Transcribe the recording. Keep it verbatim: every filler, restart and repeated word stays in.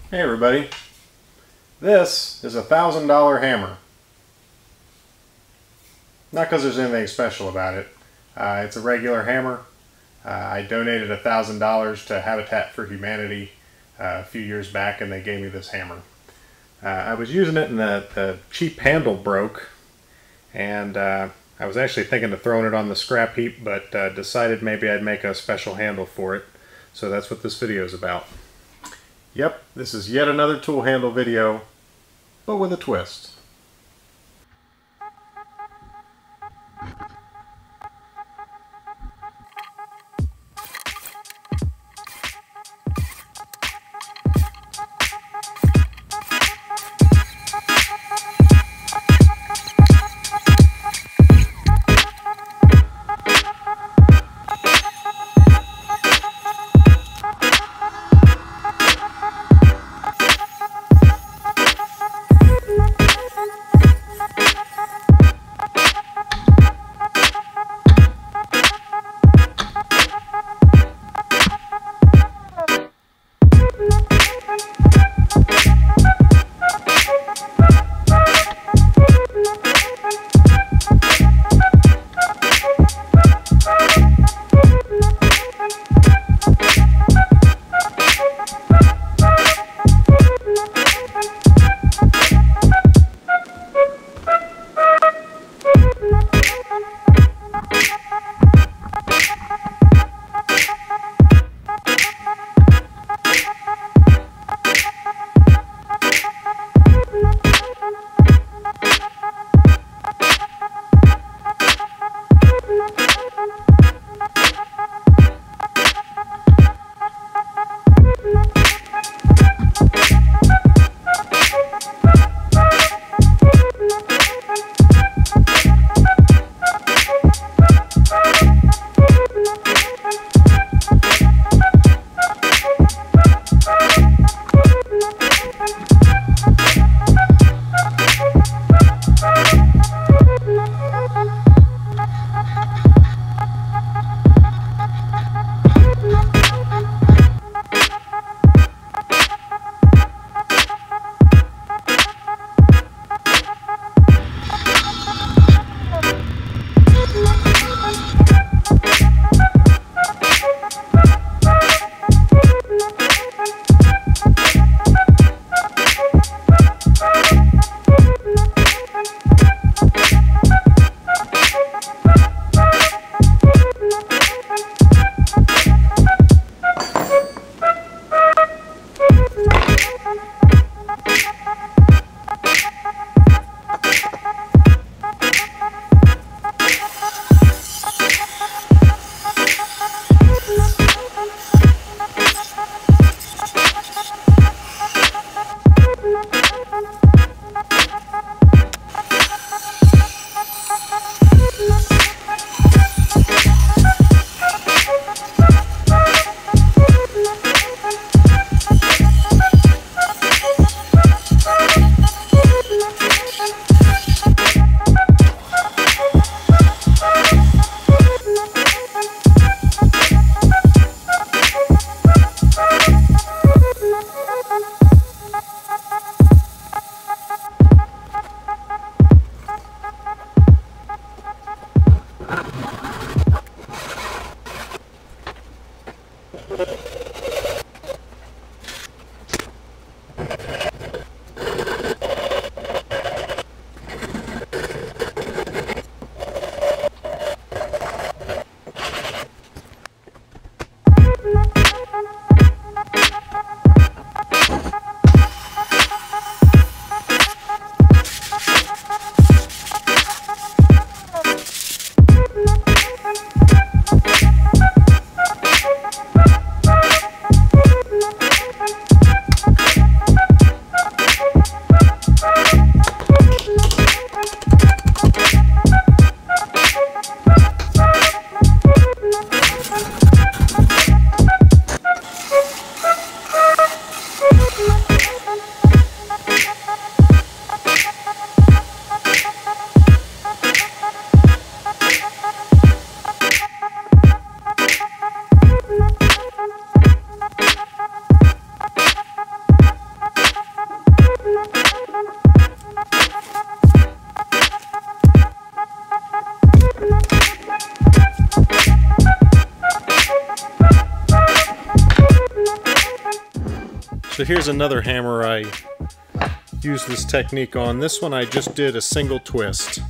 Hey everybody, this is a thousand dollar hammer. Not because there's anything special about it. Uh, it's a regular hammer. Uh, I donated a thousand dollars to Habitat for Humanity uh, a few years back, and they gave me this hammer. Uh, I was using it and the, the cheap handle broke, and uh, I was actually thinking of throwing it on the scrap heap, but uh, decided maybe I'd make a special handle for it. So that's what this video is about. Yep, this is yet another tool handle video, but with a twist. So here's another hammer I use this technique on. This one I just did a single twist.